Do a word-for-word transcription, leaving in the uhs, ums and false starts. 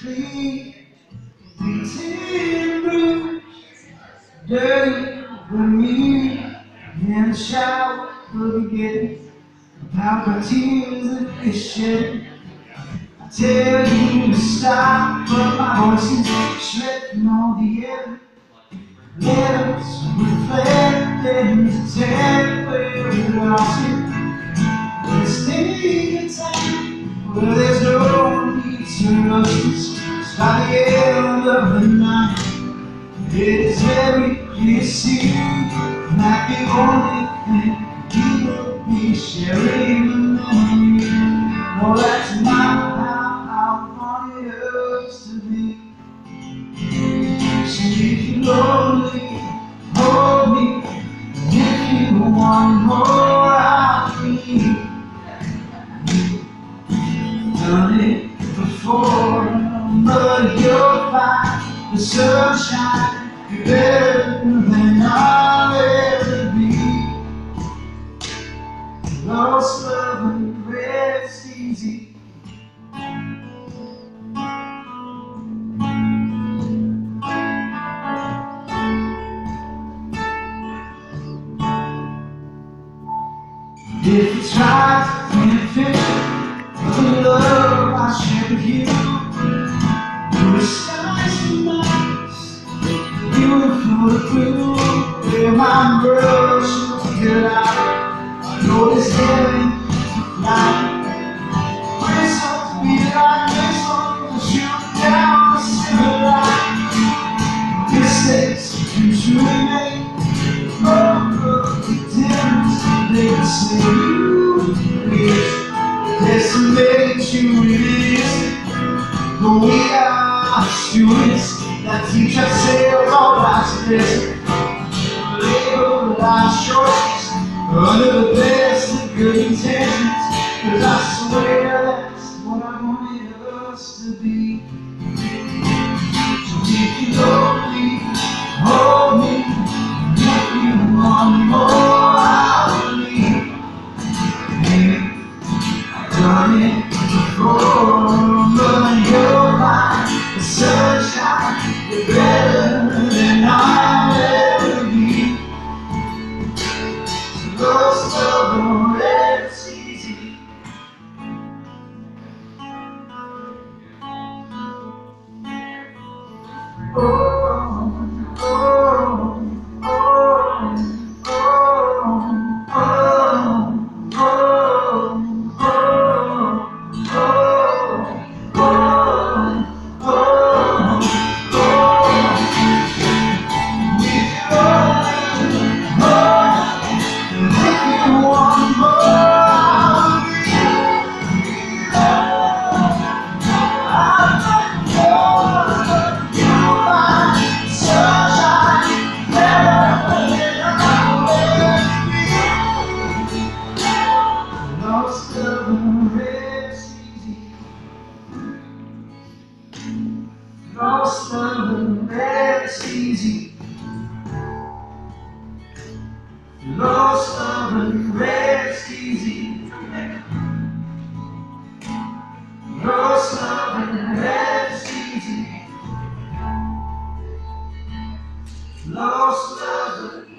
clean, beaten, bruised, dirty with me. In the shower, forgetting about the tears that we shed. I tell you to stop, but my voice is shredding on the air. Letters reflecting to tell where we lost it. Let's take a time where there's no need to rush this. It's by the end of the night. It is very clear to see like the only thing we will be sharing the memory. No, that's not how I wanted us to be. So if you're lonely, hold me. And if you want more, I'll be. Done it before, but you'll find the sunshine. You're better than I'll ever be. Lost love and rest easy. If you try to paint a picture of the love I share with you, the skies are nice, beautiful blue. Where my girl should get out, I know there's heaven to fly. When something like this one to shoot down the silver line. Mistakes you truly make, oh, the difference they can say you wish. There's some things you resist, but we are students that teach ourselves all life's lessons. Label life's choices under the best of good intentions, 'cause I swear that's what I wanted us to be. So if you love me, hold me. If you want more, I'll leave. Baby, I've done it before, but you'll find the sunshine. You're better than I'll ever be. So lost love and rest easy. Oh, oh, oh, oh, oh, lost love and rest easy. Lost love and rest easy. Lost love and rest easy. Lost love and rest easy. Lost love and